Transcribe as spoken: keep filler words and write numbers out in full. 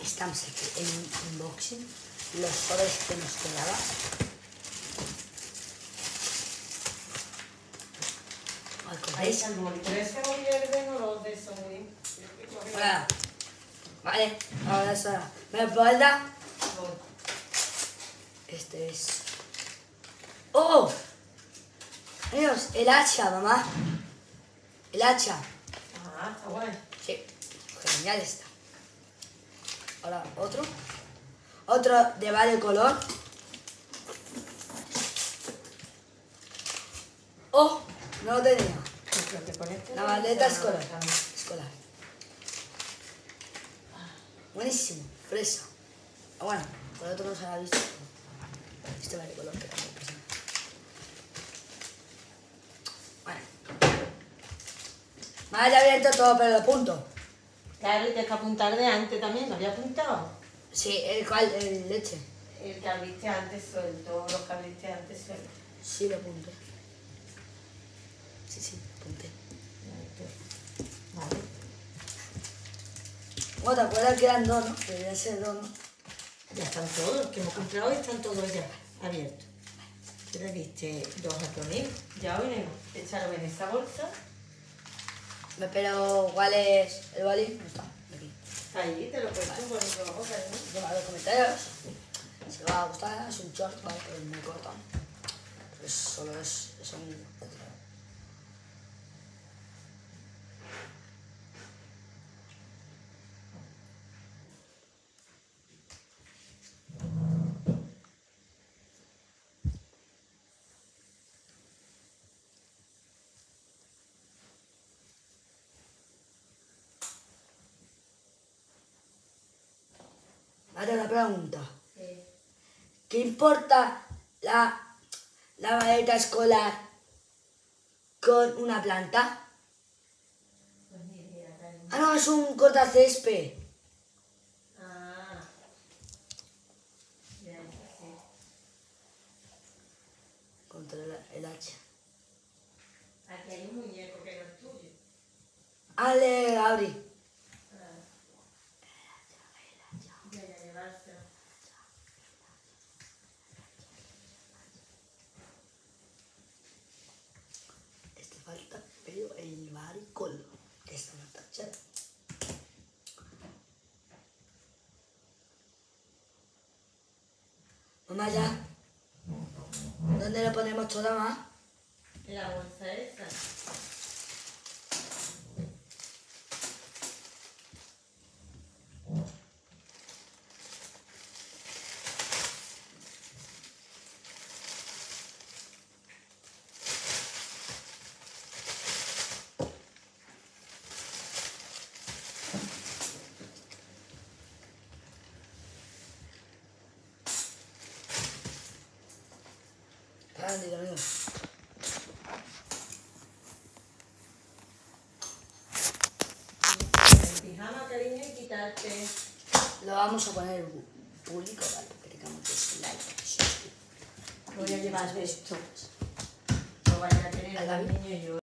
estamos aquí en un unboxing, los sobres que nos quedaba. Ahí está el boli, pero ese boli verde no lo de eso muy... Hola. Vale, ahora es hora. ¿Me puedes dar? Este es... ¡Oh! Amigos, el hacha, mamá. El hacha. Ah, está guay. Sí, genial está. Ahora otro. Otro de varios color. ¡Oh! No lo tenía. La maleta escolar. Escolar. Buenísimo. Fresa. Ah, bueno, por otro no se ha visto. Este vale color que también pasa. Bueno. Me haya abierto todo, pero lo apunto. Claro, y tienes que apuntar de antes también, ¿lo había apuntado? Sí, el cual, el leche. El que abriste antes suelto, los que abriste antes suelto. Sí, lo apunté. Sí, sí, lo apunté. Vale. Bueno, ¿te acuerdas que eran dos, no? Deberían ser dos, ¿no? Ya están todos, los que hemos comprado están todos ya abiertos. Tú le diste dos a tu amigo. Ya venimos. Échalo en esa bolsa. Pero, ¿cuál es el boli? No está, aquí. Ahí te lo puedes poner por la boca, ¿no? Deja los comentarios. Si os va a gustar, es un short, vale, pero es muy corto. Pues solo es, son cuatro. Ahora una pregunta. Sí. ¿Qué importa la, la maleta escolar con una planta? Pues ni idea, cariño. Ah, no, es un cortacésped. Ah. Ya, sí. Contra el, el hacha. Aquí hay un muñeco que no es tuyo. Ale, abrí. Ya, ya, llevárselo. Este falta, pero el maricol. Que está una tachada. Mamá, ya. ¿Dónde le ponemos toda más? En la bolsa esa. Grande, amigo. El pijama, cariño, y quitarte. Lo vamos a poner público, vale, que tengamos que like. Voy a llevar esto. Lo vaya a tener ¿Al el David? niño y yo.